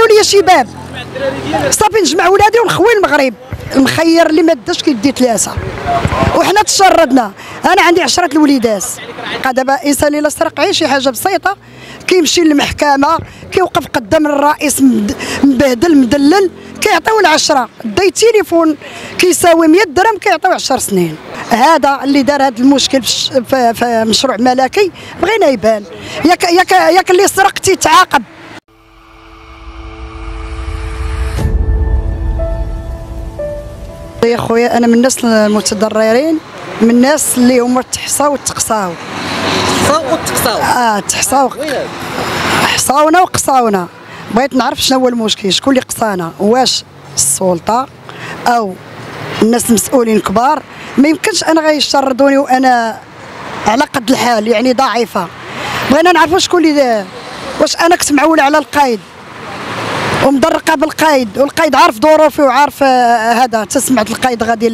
يخلوا لي شباب صافي نجمع ولادي ونخوي المغرب. المخير اللي ما داش كيدي ثلاثه وحنا تشردنا. انا عندي 10 الوليدات. دابا انسان الا سرق غير شي حاجه بسيطه كيمشي للمحكمه كيوقف قدام الرئيس مبهدل مدلل كيعطيو ال10. داي تليفون كيساوي 100 درهم كيعطيو 10 سنين. هذا اللي دار هذا المشكل في مشروع ملكي بغينا يبان. ياك اللي سرق تيتعاقب. يا خويا انا من الناس المتضررين، من الناس اللي هما تحصاو وتقصاو. تحصاو حصاونا وقصاونا. بغيت نعرف شنو هو المشكل، شكون اللي قصانا؟ واش السلطه او الناس المسؤولين الكبار؟ ما يمكنش انا غيشردوني وانا على قد الحال يعني ضعيفه. بغينا نعرفوا شكون اللي واش انا كنت معوله على القايد ومدرقه بالقايد والقايد عارف ظروفي وعارف هذا. تسمعت القايد غادي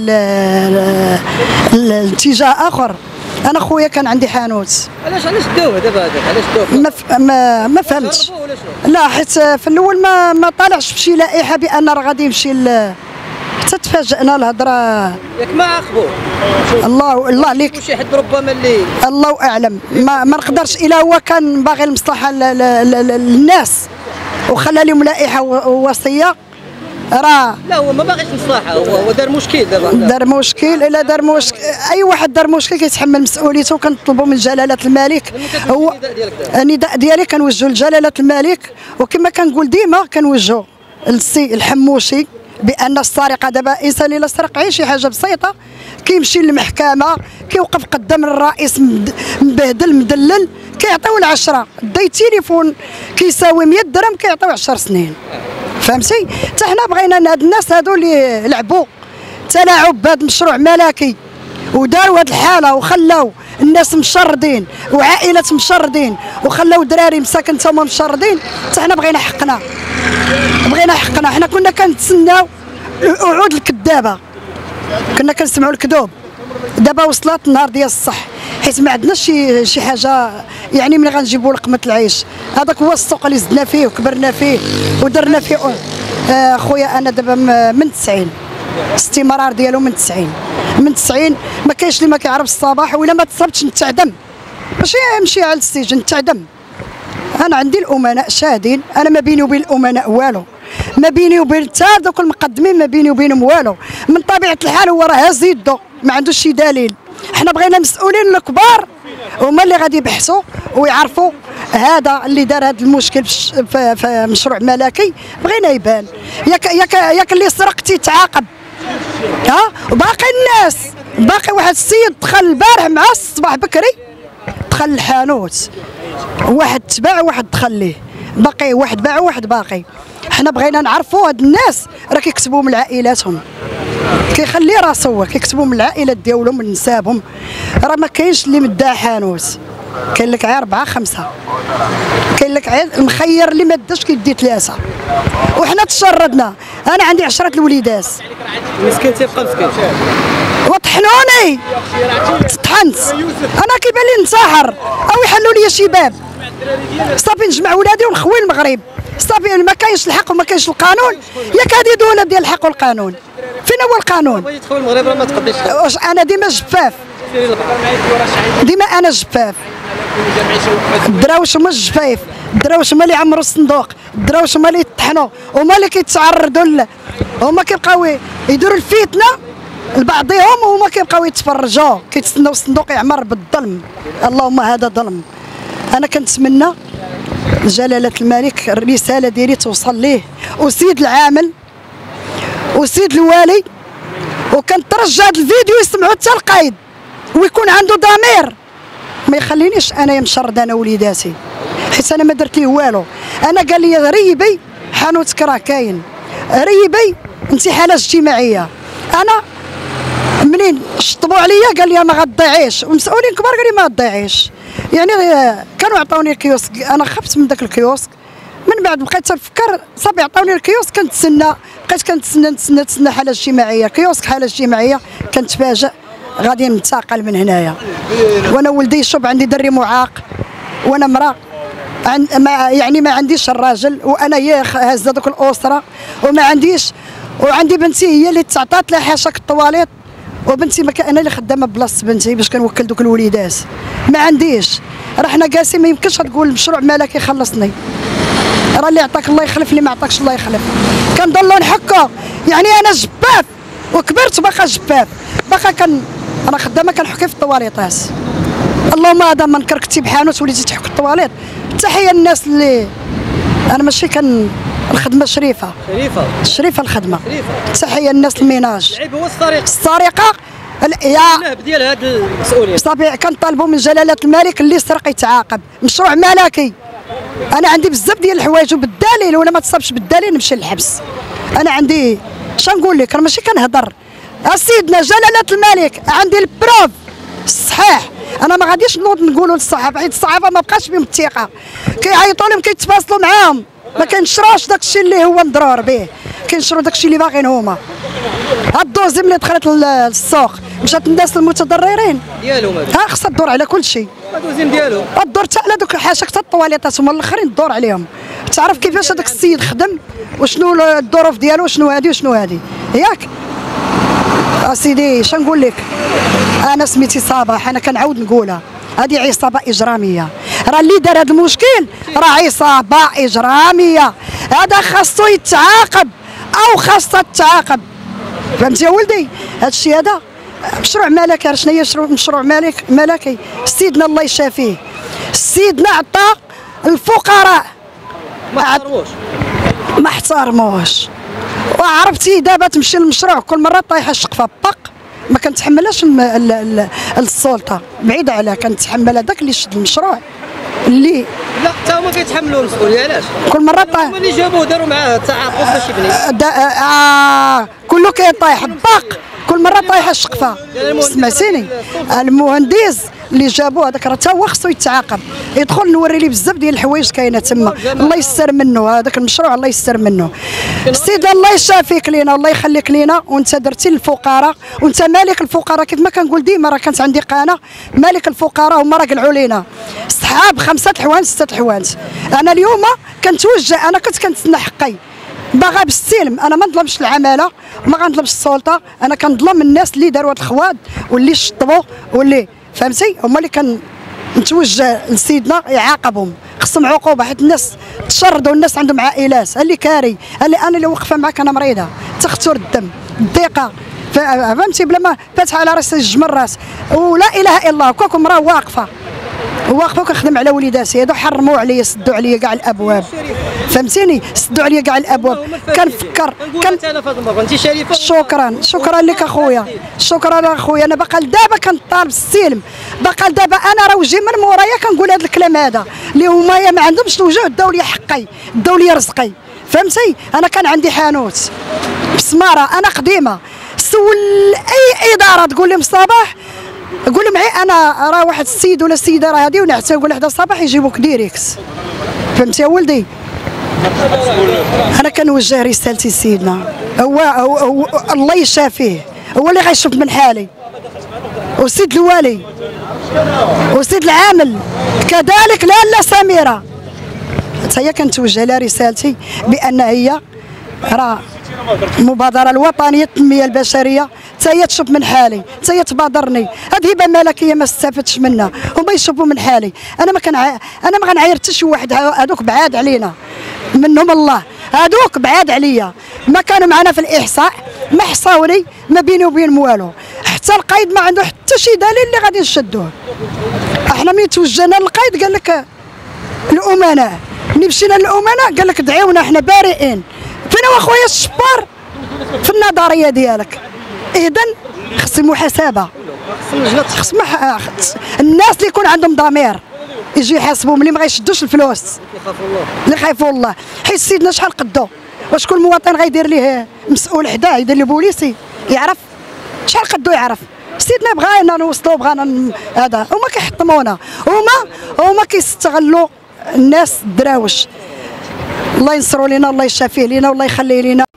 لاتجاه اخر. انا خويا كان عندي حانوت. علاش داوه دابا هذاك؟ علاش داوه؟ ما فهمتش. لا حيت في الاول ما طالعش بشي لائحه بان راه غادي يمشي حتى تفاجئنا الهضره. ياك ما عاقبوه الله عليك. شي حد ربما اللي الله اعلم. ما نقدرش الا هو كان باغي المصلحه للناس وخلى لهم لائحه ووصيه. راه لا هو ما باغيش مصلحه، هو دار مشكل دابا. دار مشكل. الا دار مشكل اي واحد دار مشكل كيتحمل مسؤوليته. كنطلبوا من جلاله الملك. هو النداء ديالي كنوجهو لجلاله الملك وكما كنقول ديما كنوجهو للسي الحموشي بان السرقه دابا انسان الا سرق غير شي حاجه بسيطه كيمشي للمحكمه كيوقف قدام الرئيس مبهدل مدلل كيعطيو ال10. داي تليفون كيساوي 100 درهم كيعطيو 10 سنين. فهمتي؟ حتى حنا بغينا هاد الناس هادو اللي لعبوا تلاعب بهذا المشروع ملكي وداروا هاد الحاله وخلاو الناس مشردين وعائلات مشردين وخلاو دراري مساكن تا هما مشردين. حتى حنا بغينا حقنا. حنا كنا كنتسناو الوعود الكذابه، كنا كنسمعوا الكذوب. دابا وصلت النهار ديال الصح حيت ما عندناش شي حاجه يعني ملي غنجيبوا لقمه العيش. هذاك هو السوق اللي زدنا فيه وكبرنا فيه ودرنا فيه. خويا انا دابا من 90 الاستمرار ديالو من 90 ما كاينش اللي ما كيعرف الصباح ولا ما تصبتش نتعدم. ماشي نمشي على السجن نتعدم. انا عندي الامناء شاهدين. انا ما بيني وبين الامناء والو، ما بيني وبين حتى دوك المقدمين ما بيني وبينهم والو. من طبيعه الحال هو راه هاز يدو ما عندوش شي دليل. حنا بغينا المسؤولين الكبار هما اللي غادي يبحثوا ويعرفوا هذا اللي دار هذا المشكل في مشروع ملكي. بغينا يبان. ياك اللي سرق تيتعاقب. وباقي الناس باقي واحد السيد دخل البارح مع الصباح بكري دخل الحانوت، واحد تباع وواحد دخل ليه، باقي واحد باع وواحد باقي. حنا بغينا نعرفوا هاد الناس راه كيكسبوا من عائلاتهم، كيخلي راسو هو كيكسبوا من العائلات ديالهم من نسابهم. راه ما كاينش اللي مدعى حانوت، كاين لك عير 4 5، كاين لك عير المخير اللي ما داش كيدي 3 وحنا تشردنا. انا عندي 10 الوليدات. مسكين تيبقى مسكين وطحنوني تطحنت انا كيبان لي ننتحر او يحلوا لي شباب صافي نجمع ولادي ونخوي المغرب. صافي ما كاينش الحق وما كاينش القانون. ياك هذه دوله ديال الحق والقانون، فين هو القانون؟ بغيتي تخوي المغرب راه ما تقدريش. واش انا ديما جفاف، ديما انا جفاف. الدراوش هما الجفايف، الدراوش هما اللي عمروا الصندوق، الدراوش هما اللي يطحنوا، هما اللي كيتعرضوا هما كيبقاو يديروا الفتنه لبعضهم وهما كيبقاو يتفرجوا كيتسناو الصندوق يعمر بالظلم. اللهم هذا ظلم. انا كنتمنى جلاله الملك الرساله ديالي توصل ليه وسيد العامل وسيد الوالي، وكنترجى هذا الفيديو يسمعوا حتى القايد ويكون عنده ضمير ما يخلينيش انا مشرد انا وليداتي حيت انا ما درت ليه والو. انا قال لي ريبي حانوتك راه كاين، ريبي انتحالات اجتماعيه. انا منين شطبوا عليا قال لي ما غتضيعيش، والمسؤولين كبار قال لي ما غتضيعيش. يعني كانوا عطاوني الكيوسك، انا خفت من ذاك الكيوسك. من بعد بقيت تنفكر صافي عطاوني الكيوسك كنتسنى، بقيت كنتسنى حاله اجتماعيه، كيوسك حاله اجتماعيه. كنتفاجئ غادي ننتقل من هنايا وانا ولدي شوف عندي دري معاق وانا مراه يعني ما عنديش الراجل، وانا هي هازه دوك الاسره، وما عنديش، وعندي بنتي هي اللي تعطات لها حاشاك الطواليط، وبنتي ما انا اللي خدامه بلاصه بنتي باش كنوكل دوك الوليدات. ما عنديش، راه حنا جالسين، ما يمكنش تقول المشروع مالك يخلصني، راه اللي عطاك الله يخلف، اللي ما عطاكش الله يخلف. كنضلوا نحكوا، يعني انا جباب وكبرت باقا جباب، باقا انا خدامه كنحكي في الطواليطات. اللهم هذا ما نكركتي بحانوت وليتي تحك الطواليط. تحيه للناس اللي انا ماشي الخدمه شريفه الخدمه شريفه. تحيه للناس الميناج. العيب هو السرقه يا ديال هاد المسؤولين. صافي كنطالبوا من جلاله الملك اللي سرق يتعاقب. مشروع ملكي، انا عندي بزاف ديال الحوايج وبالدليل، ولا ما تصابش بالدليل نمشي للحبس. انا عندي نقول لك، راه ماشي كنهضر. سيدنا جلاله الملك عندي البروف الصحيح. انا ما غاديش نوض نقولوا للصحافه، حيت الصحافه ما بقاش بهم الثقه، كيعيطوا لهم كيتواصلوا معاهم، ما كينشروش داكشي اللي هو مضرور به، كينشروا داكشي اللي باغيين هما. هاد الدوزي ملي دخلت للسوق مشات الناس المتضررين ديالهم، خصها تدور على كل شيء. الدوزيم ديالو الدور حتى على دوك حاشاك حتى الطواليطات هما الاخرين الدور عليهم. تعرف كيفاش هذاك السيد خدم، وشنو الظروف ديالو، شنو هادي وشنو هادي، ياك اسيدي. نقول لك، انا سميتي صباح، انا كنعاود نقولها، هذه عصابه اجراميه، راه اللي دار هذا المشكل راه عصابه اجراميه، هذا خاصو يتعاقب او خاصها تتعاقب. فهمتي يا ولدي؟ هذا الشيء هذا مشروع ملكي. شنو هي مشروع ملكي؟ سيدنا الله يشافيه، سيدنا عطى الفقراء ما احترموش. وعرفتي دابا تمشي للمشروع كل مره طايحه الشقفه باق، ما كنتحملهاش السلطه، بعيده عليها، كنتحمل هذاك اللي شد المشروع اللي لا حتى هما كيتحملوا المسؤوليه. علاش؟ كل مره طايح، هما اللي جابوه داروا معاه التعاقد باش يبني. كله كيطيح باق، كل مره طايحه الشقفه. سمعتيني؟ المهندس اللي جابوه هذاك راه تا هو خصو يتعاقب، يدخل نوري لي بزاف ديال الحوايج كاينه تما، الله يستر منه هذاك المشروع، الله يستر منه. السيد الله يشافيك لينا والله يخليك لينا، وانت درتي للفقراء، وانت مالك الفقراء كيف ما كنقول ديما. راه كانت عندي قناه مالك الفقراء، هما راه قلعوا لينا صحاب 5 حوانت 6 حوانت. انا اليوم كنتوجه، انا كنت كنتسنى حقي، باغا بالسلم. انا ما نظلمش العماله وما غنظلمش السلطه، انا كنظلم الناس اللي داروا هاد الخواد واللي شطبوا واللي فهمتي، هما اللي كنتوجه لسيدنا يعاقبهم، خصهم عقوبه، حيت الناس تشردوا، الناس عندهم عائلات. اللي كاري، اللي انا اللي واقفه معاك انا مريضه، تختر الدم، الضيقه، فهمتي، بلا ما فاتحه على راسي جوج مرات، ولا اله الا الله، كون مراه واقفه وكنخدم على وليداتي. هادو حرموا عليا، سدوا عليا كاع الابواب، فهمتيني، سدوا عليا كاع الابواب. كنفكر انا فاطمه انت شريفه. شكرا لك اخويا، شكرا اخويا. انا باقا دابا كنطالب السلم، باقا دابا انا راه وجهي من مورايا كنقول هذا الكلام هذا اللي هما ما عندهمش الوجه، داو لي حقي، داو لي رزقي، فهمتي. انا كان عندي حانوت بسماره، انا قديمه، سول اي اداره تقول لهم صباح، قول لهم انا راه واحد السيد ولا السيده راه هادي، ونعتها نقول لحدا صباح يجيبوك ديريكت. فهمتي يا ولدي؟ انا كنوجه رسالتي لسيدنا، هو الله يشافيه، هو اللي غيشوف من حالي، وسيد الوالي وسيد العامل كذلك، لا سميره حتى هي كنتوجه لها رسالتي بان هي راه المبادره الوطنيه للتنميه البشريه حتى هي تشوف من حالي، حتى هي تبادرني. هذه هبه ملكيه ما استفدتش منها، هما يشوفوا من حالي. انا ما غنعاير حتى شي واحد، هذوك بعاد علينا منهم الله، هذوك بعاد عليا، ما كانوا معنا في الاحصاء، ما حصاوني، ما بيني وبين والو، حتى القايد ما عنده حتى شي دليل اللي غادي نشدوه. احنا ملي توجهنا للقايد قال لك الامناء، ملي مشينا للامناء قال لك دعيونا احنا بارئين. فين هو اخويا الشبار في النظريه ديالك؟ اذا خص محاسبه، خص الناس اللي يكون عندهم ضمير يجي يحاسبهم، اللي ما غيشدوش الفلوس، اللي خايفوا الله. حيت سيدنا شحال قدو، واش كل مواطن غيدير ليه مسؤول حداه، يدير ليه بوليسي يعرف شحال قدو، يعرف. سيدنا بغانا نوصلوا، بغانا هذا، هما كيحطمونا، هما كيستغلوا الناس الدراوش. الله ينصروا لينا، الله يشافيه لينا، والله يخليه لينا.